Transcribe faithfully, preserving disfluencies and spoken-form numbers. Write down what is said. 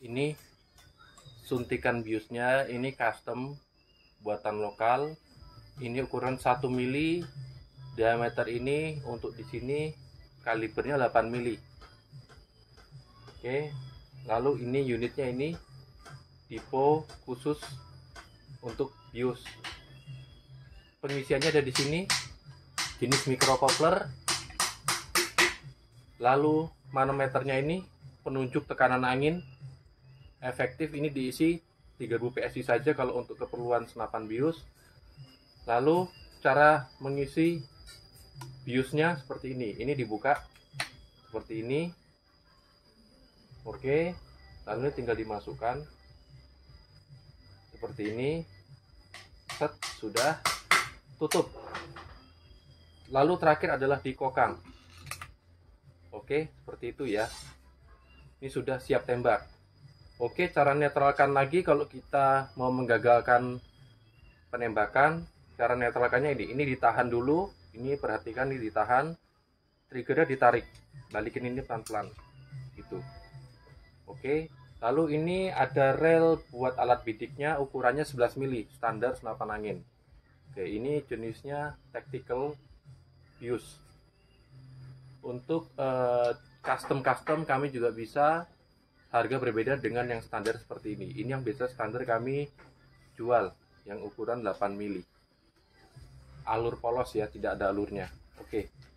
Ini suntikan biusnya, ini custom buatan lokal. Ini ukuran satu mili, diameter ini untuk di sini kalibernya delapan mili. Oke, lalu ini unitnya, ini tipe khusus untuk bius. Pengisiannya ada di sini, jenis micro coupler. Lalu manometernya ini penunjuk tekanan angin. Efektif ini diisi tiga ribu P S I saja kalau untuk keperluan senapan bius. Lalu cara mengisi biusnya seperti ini. Ini dibuka seperti ini. Oke, lalu tinggal dimasukkan seperti ini. Set, sudah. Tutup. Lalu terakhir adalah dikokang. Oke, seperti itu ya. Ini sudah siap tembak. Oke, cara netralkan lagi kalau kita mau menggagalkan penembakan. Cara netralkannya ini, ini ditahan dulu. Ini perhatikan, ini ditahan. Triggernya ditarik. Balikin ini pelan-pelan. Gitu. Oke, lalu ini ada rel buat alat bidiknya, ukurannya sebelas mili, standar senapan angin. Oke, ini jenisnya tactical bius. Untuk uh, custom-custom kami juga bisa, harga berbeda dengan yang standar seperti ini. Ini yang biasa standar kami jual, yang ukuran delapan mili. Alur polos ya, tidak ada alurnya. Oke.